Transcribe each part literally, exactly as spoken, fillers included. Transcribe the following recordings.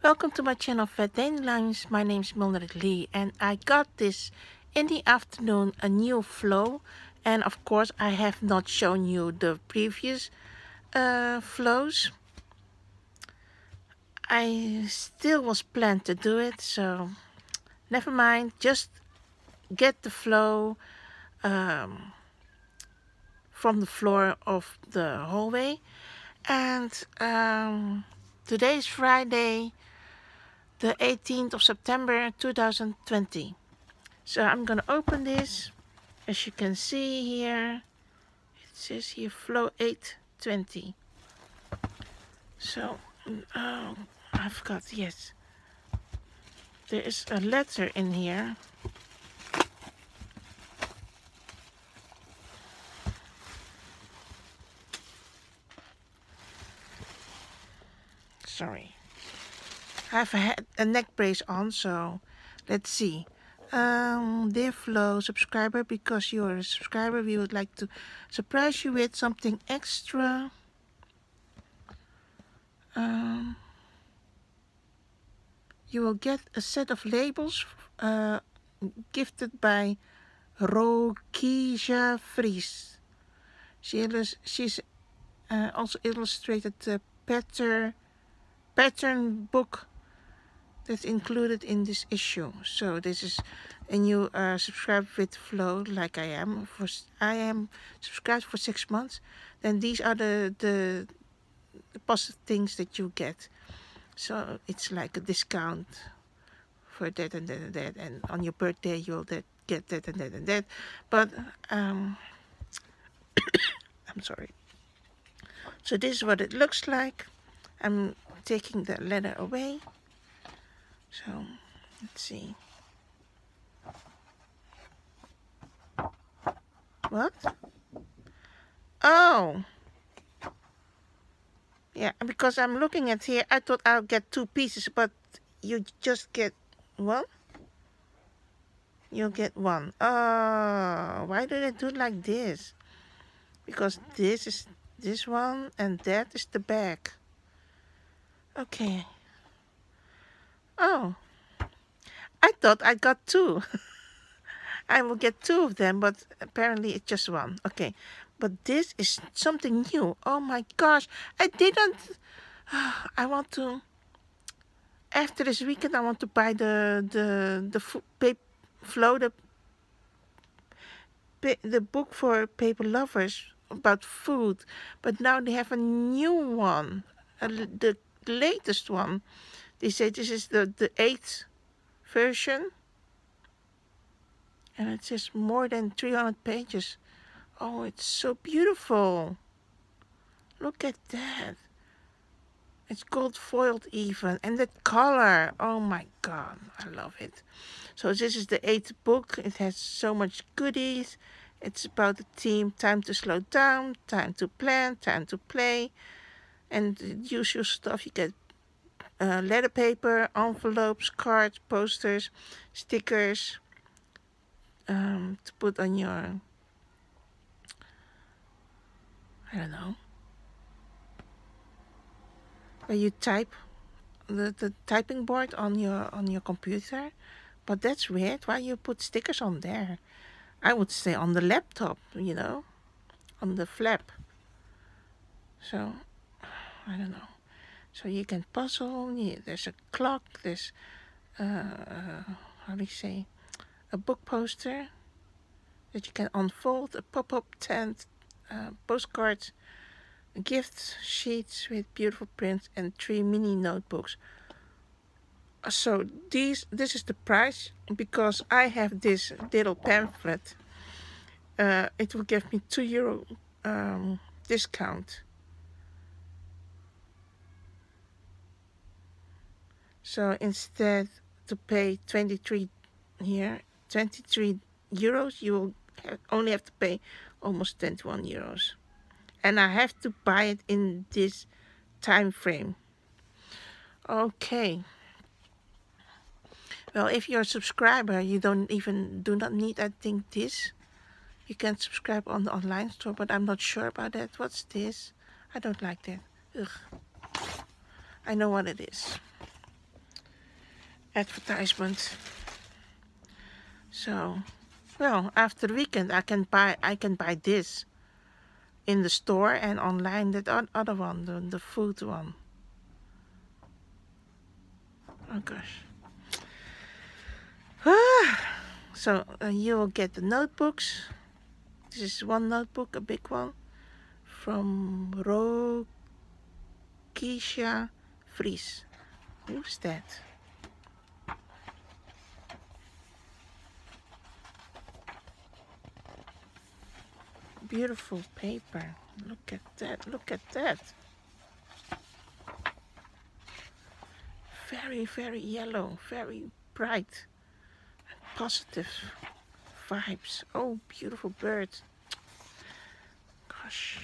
Welcome to my channel Vet Dandelions. My name is Mildred Lee and I got this in the afternoon, a new flow, and of course I have not shown you the previous uh, flows. I still was planned to do it, so never mind, just get the flow um, from the floor of the hallway. And um, today is Friday, the eighteenth of September two thousand twenty. So I'm gonna open this. As you can see here, it says here flow eight twenty. So oh, I forgot, yes, there is a letter in here. Sorry, I have a, head, a neck brace on, so let's see. Um, dear Flow subscriber, because you're a subscriber, we would like to surprise you with something extra. Um, you will get a set of labels uh, gifted by Rokija Vries. She she's uh, also illustrated the pattern pattern book that's included in this issue. So this is a new uh, subscribe with Flow, like I am. For I am subscribed for six months. Then these are the the, the positive things that you get. So it's like a discount for that and that and that, and on your birthday you'll that, get that and that and that. But um, I'm sorry. So this is what it looks like. I'm taking the letter away. So let's see. What? Oh. Yeah, because I'm looking at here, I thought I'll get two pieces, but you just get one? You'll get one. Oh, why do they do it like this? Because this is this one and that is the back. Okay. Oh, I thought I got two. I will get two of them, but apparently it's just one. Okay, but this is something new. Oh my gosh, I didn't. I want to. After this weekend, I want to buy the the the paper flow the the book for paper lovers about food, but now they have a new one, a, the latest one. They say this is the the eighth version. And it says more than three hundred pages. Oh, it's so beautiful. Look at that. It's gold foiled even. And the color. Oh my God. I love it. So this is the eighth book. It has so much goodies. It's about the theme time to slow down, time to plan, time to play. And the usual stuff. You get uh, letter paper, envelopes, cards, posters, stickers. Um, to put on your, I don't know, where you type the, the typing board on your on your computer. But that's weird. Why you put stickers on there? I would say on the laptop, you know, on the flap. So I don't know. So you can puzzle. Yeah, there's a clock. There's uh, how do you say? A book poster that you can unfold, a pop-up tent, uh, postcards, gift sheets with beautiful prints, and three mini notebooks. So these, this is the price, because I have this little pamphlet. Uh, it will give me two euro um, discount. So instead to pay twenty-three here, twenty-three euros, you will have, only have to pay almost twenty-one euros. And I have to buy it in this time frame. Okay. Well, if you're a subscriber, you don't even, do not need, I think, this. You can subscribe on the online store, but I'm not sure about that. What's this? I don't like that. Ugh. I know what it is. advertisement. So, well, after the weekend, I can buy I can buy this in the store and online. That other one, the the food one. Oh gosh. So uh, you will get the notebooks. This is one notebook, a big one, from Rokisha Vries. Who's that? Beautiful paper. Look at that. Look at that. Very, very yellow. Very bright. Positive vibes. Oh, beautiful bird. Gosh.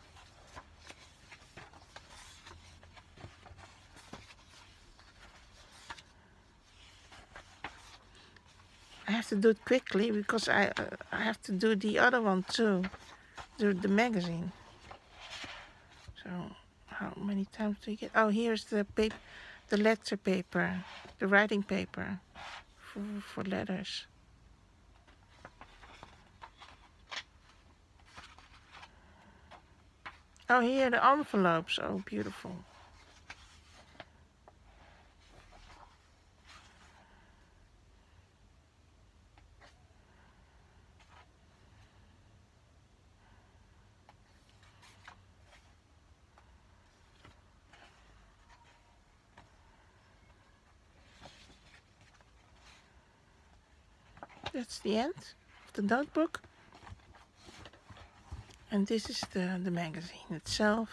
I have to do it quickly because I uh, I have to do the other one too, the the magazine. So how many times do you get? Oh, here's the paper, the letter paper, the writing paper for for letters. Oh, here the envelopes. Oh, beautiful. That's the end of the notebook. And this is the, the magazine itself.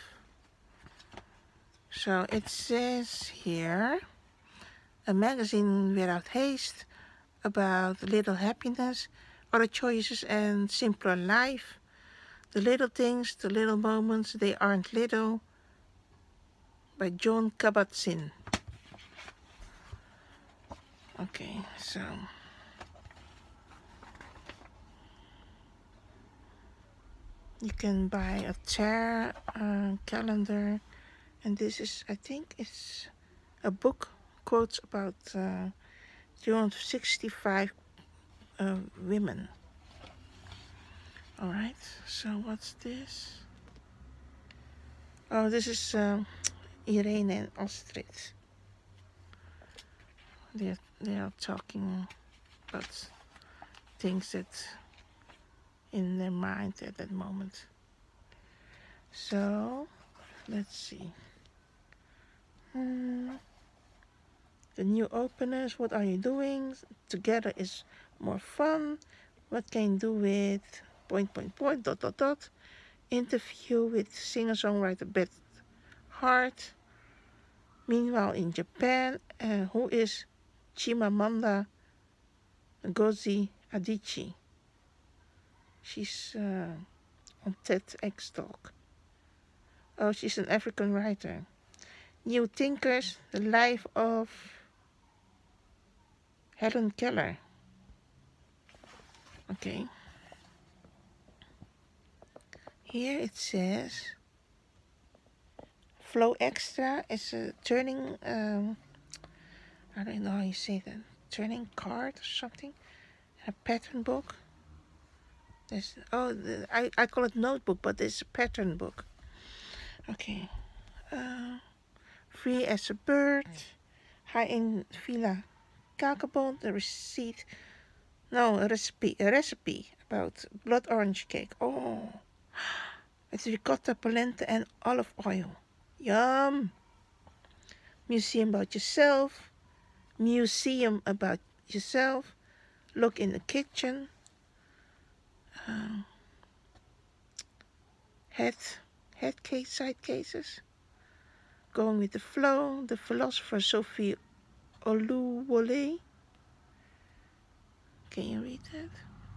So it says here, a magazine without haste, about little happiness, other choices and simpler life. The little things, the little moments, they aren't little. By Jon Kabat-Zinn. Okay, so you can buy a chair, a calendar, and this is, I think, it's a book, quotes about uh, three hundred sixty-five uh, women. All right, so what's this? Oh, this is uh, Irene and Astrid. They're, they are talking about things that in their mind at that moment. So, let's see. Hmm. The new openers, what are you doing? Together is more fun. What can you do with point, point, point, dot, dot, dot. Interview with singer-songwriter Beth Hart. Meanwhile in Japan, uh, who is Chimamanda Ngozi Adichie? She's uh, on TEDx Talk. Oh, she's an African writer. New Thinkers, the life of Helen Keller. Okay. Here it says Flow Extra is a turning, um, I don't know how you say that, turning card or something. A pattern book. There's, oh, the, I, I call it notebook, but it's a pattern book. Okay. Uh, Free as a Bird. High in Villa Kakebond, the receipt. No, a recipe, a recipe about blood orange cake. Oh, it's ricotta, polenta, and olive oil. Yum. Museum about yourself. Museum about yourself. Look in the kitchen. Uh, head, head case, side cases. Going with the flow. The philosopher Sophie Oluwole. Can you read that?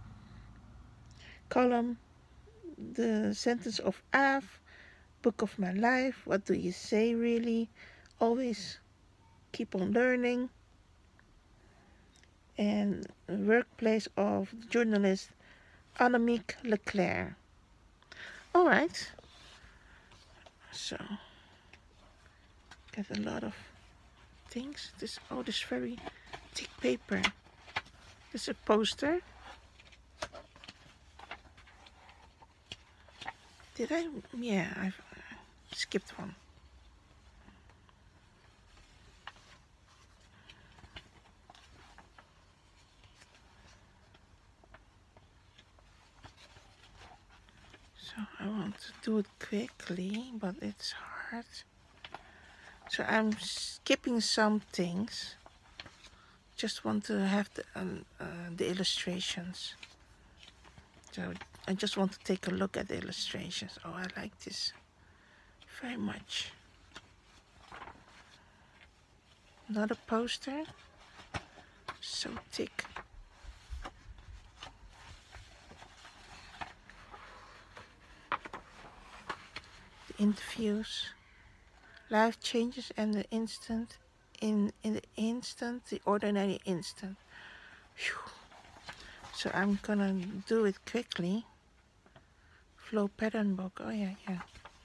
Column. The sentence of Av. Book of my life. What do you say really? Always keep on learning. And workplace of journalist Annemiek Leclerc. All right. So get a lot of things. This oh, this very thick paper. This is a poster. Did I? Yeah, I've skipped one. So I want to do it quickly, but it's hard. So I'm skipping some things. Just want to have the um, uh, the illustrations. So I just want to take a look at the illustrations. Oh, I like this very much. Another poster. So thick. The interviews. Life changes and the instant. In, in the instant, the ordinary instant. Whew. So I'm gonna do it quickly. Flow pattern book. Oh yeah, yeah.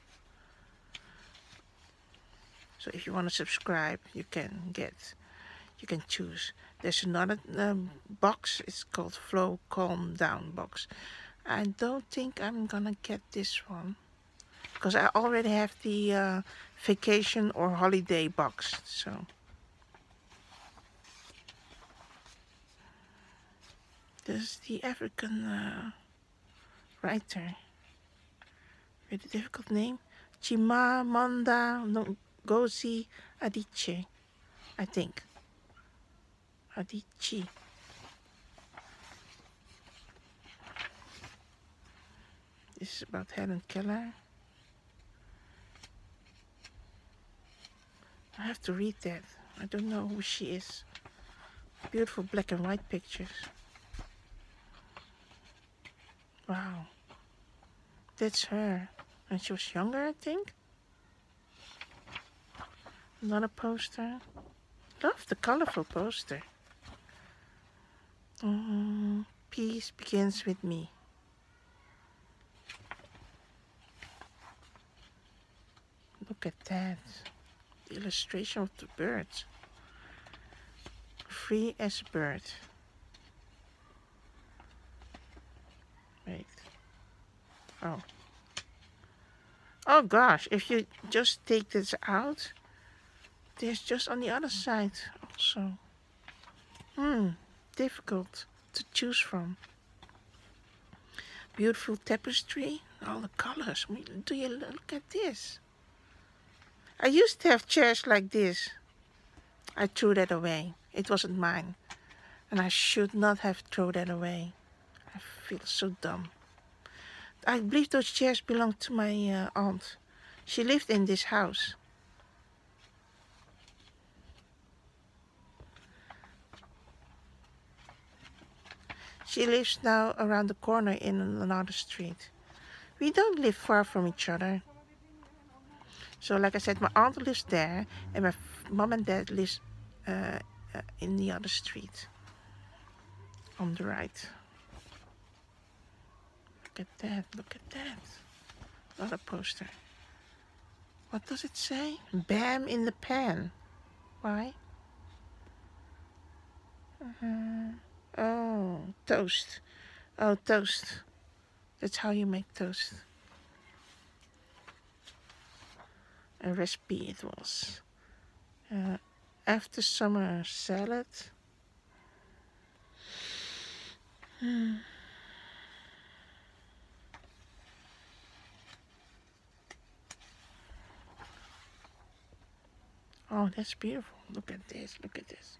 So if you want to subscribe, you can get, you can choose. There's another um, box. It's called Flow Calm Down box. I don't think I'm gonna get this one because I already have the uh, vacation or holiday box. So. This is the African uh, writer with a difficult name, Chimamanda Ngozi Adichie, I think. Adichie. This is about Helen Keller. I have to read that. I don't know who she is. Beautiful black and white pictures. Wow. That's her. And she was younger, I think. Another poster. Love the colorful poster. Mm, peace begins with me. Look at that. The illustration of the bird. Free as a bird. Wait. Oh. Oh gosh, if you just take this out, there's just on the other side also. Hmm, difficult to choose from. Beautiful tapestry, all the colors. I mean, do you look at this? I used to have chairs like this. I threw that away. It wasn't mine. And I should not have thrown that away. I feel so dumb. I believe those chairs belonged to my uh, aunt. She lived in this house. She lives now around the corner in another street. We don't live far from each other. So like I said, my aunt lives there and my mom and dad lives uh, uh, in the other street. On the right. Look at that, look at that. Another poster. What does it say? Bam in the pan. Why? Uh-huh. Oh, toast. Oh, toast. That's how you make toast. A recipe it was. Uh, after summer salad. Hmm. Oh, that's beautiful. Look at this, look at this.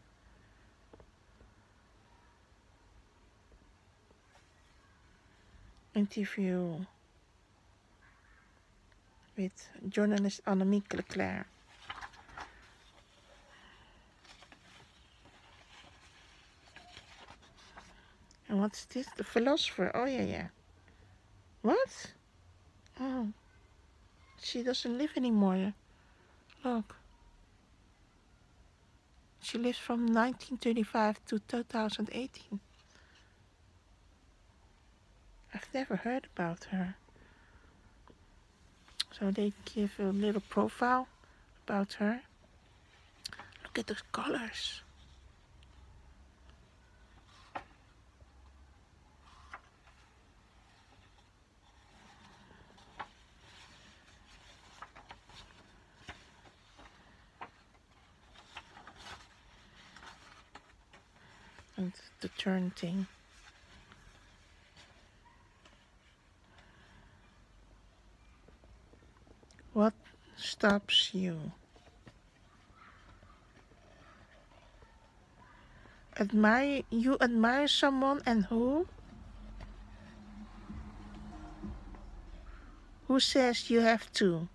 Interview with journalist Annemiek Leclerc. And what's this? The philosopher. Oh, yeah, yeah. What? Oh, she doesn't live anymore. Look. She lives from nineteen thirty-five to two thousand eighteen. I've never heard about her. So they give a little profile about her. Look at those colors. and the turn thing. What stops you? Admire you admire someone, and who? Who says you have to?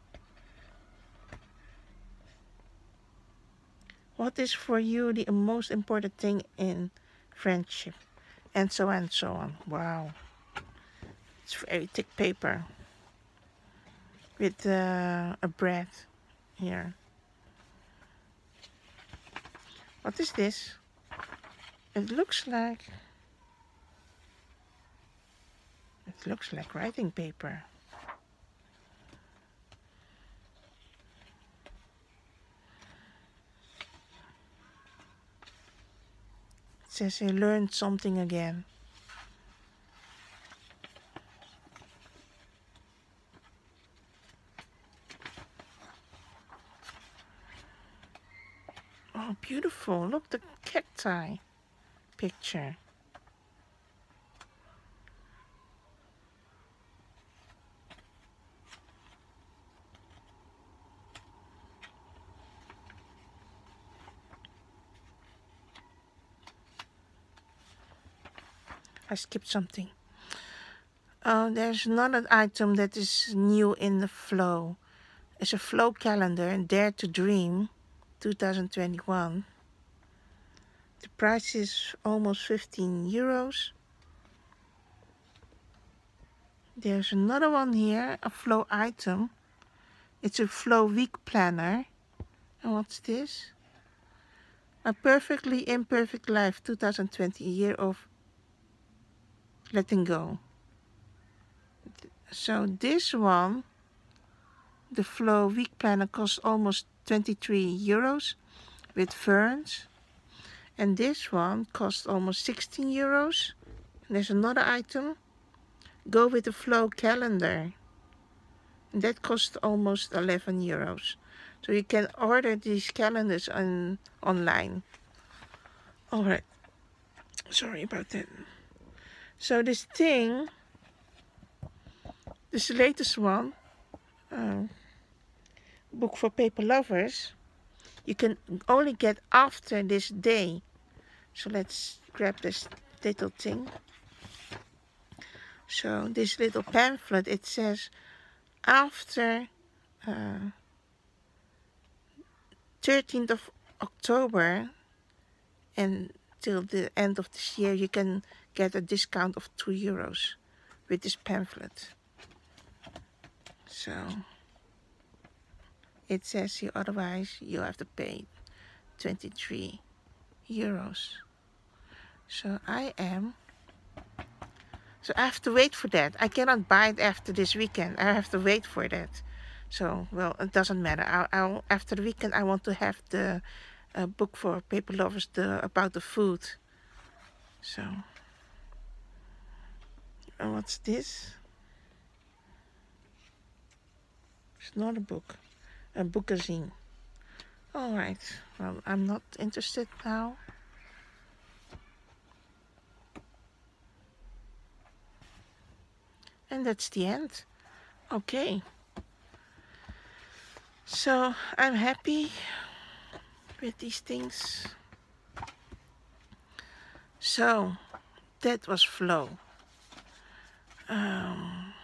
What is for you the most important thing in friendship? And so on and so on. Wow. It's very thick paper with uh, a bread here. What is this? It looks like it looks like writing paper. It says I learned something again. Oh, beautiful. Look, the cacti picture. I skipped something. Oh, there's another item that is new in the Flow. It's a Flow calendar, Dare to Dream, two thousand twenty-one. The price is almost fifteen euros. There's another one here, a Flow item. It's a Flow week planner. And what's this? A Perfectly Imperfect Life two thousand twenty, a year of letting go. So this one, the Flow week planner, costs almost twenty-three euros with ferns. And this one costs almost sixteen euros. There's another item. Go with the Flow calendar. And that costs almost eleven euros. So you can order these calendars on online. Alright. Sorry about that. So this thing, this latest one, uh, book for paper lovers, you can only get after this day. So let's grab this little thing. So this little pamphlet, it says after uh, thirteenth of October and till the end of this year, you can get a discount of two euros with this pamphlet. So it says here, otherwise you have to pay twenty-three euros. So I am, so I have to wait for that. I cannot buy it after this weekend. I have to wait for that. So, well, it doesn't matter. I'll, I'll, after the weekend, I want to have the uh, book for paper lovers, the about the food. So, uh, what's this? It's not a book, a bookazine. All right. Well, I'm not interested now. And that's the end. Okay. So I'm happy with these things. So that was Flow. Um,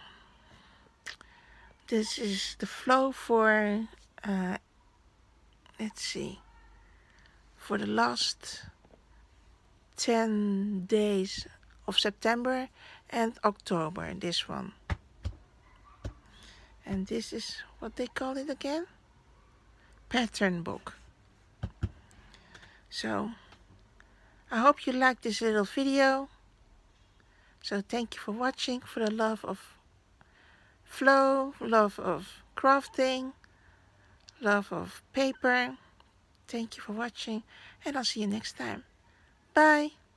this is the Flow for, uh, let's see, for the last ten days of September and October, this one. And this is what they call it again? Pattern book. So I hope you liked this little video. So thank you for watching. For the love of Flow, love of crafting, love of paper. Thank you for watching, and I'll see you next time. Bye.